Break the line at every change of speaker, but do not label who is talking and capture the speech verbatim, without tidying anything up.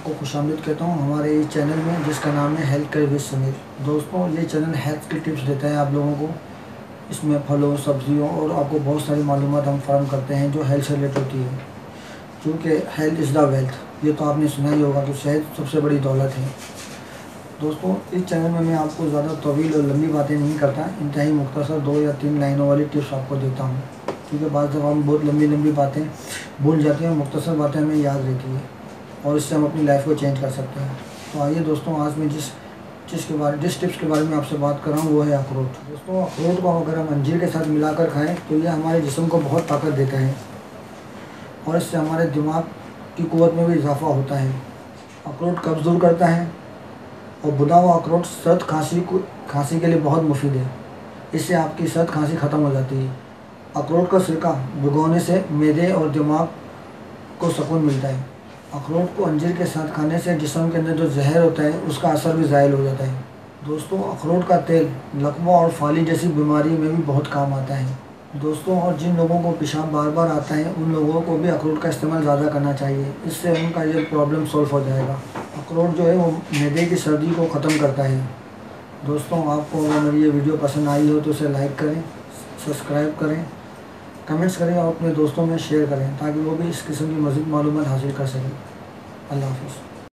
आपको खुशामदीद कहता हूँ हमारे इस चैनल में, जिसका नाम है हेल्थ केयर विद समीर। दोस्तों, ये चैनल हेल्थ की टिप्स देता है आप लोगों को। इसमें फलों, सब्जियों और आपको बहुत सारी मालूमात हम फराहम करते हैं जो हेल्थ से रिलेटेड होती है। क्योंकि हेल्थ इज़ द वेल्थ, ये तो आपने सुना ही होगा कि सेहत सबसे बड़ी दौलत है। दोस्तों, इस चैनल में मैं आपको ज़्यादा तवील और लंबी बातें नहीं करता, इंतहाई मुख्तसर दो या तीन लाइनों वाली टिप्स आपको देता हूँ। क्योंकि बाद जब हम बहुत लंबी लंबी बातें भूल जाते हैं, मुख्तसर बातें हमें याद रहती है और इससे हम अपनी लाइफ को चेंज कर सकते हैं। तो आइए दोस्तों, आज मैं जिस चीज़ के बारे जिस टिप्स के बारे में आपसे बात कर रहा हूँ वो है अखरोट। दोस्तों, अखरोट को अगर हम अंजीर के साथ मिलाकर खाएँ तो ये हमारे जिस्म को बहुत ताकत देता है और इससे हमारे दिमाग की क़ुव्वत में भी इजाफा होता है। अखरोट कब्ज़ दूर करता है और भुना हुआ अखरोट सर्द खांसी को खांसी के लिए बहुत मुफीद है। इससे आपकी सर्द खांसी ख़त्म हो जाती है। अखरोट का सिरका भिगोने से मैदे और दिमाग को सुकून मिलता है। अखरोट को अंजीर के साथ खाने से जिस्म के अंदर जो जहर होता है उसका असर भी ज़ायल हो जाता है। दोस्तों, अखरोट का तेल लकवा और फाली जैसी बीमारी में भी बहुत काम आता है। दोस्तों, और जिन लोगों को पेशाब बार बार आता है उन लोगों को भी अखरोट का इस्तेमाल ज़्यादा करना चाहिए। इससे उनका ये प्रॉब्लम सॉल्व हो जाएगा। अखरोट जो है वो मैदे की सर्दी को ख़त्म करता है। दोस्तों, आपको अगर मेरी ये वीडियो पसंद आई हो तो इसे लाइक करें, सब्सक्राइब करें, कमेंट्स करें और अपने दोस्तों में शेयर करें ताकि वो भी इस किस्म की मज़ीद मालूमात हासिल कर सकें। अल्लाह हाफ़िज़।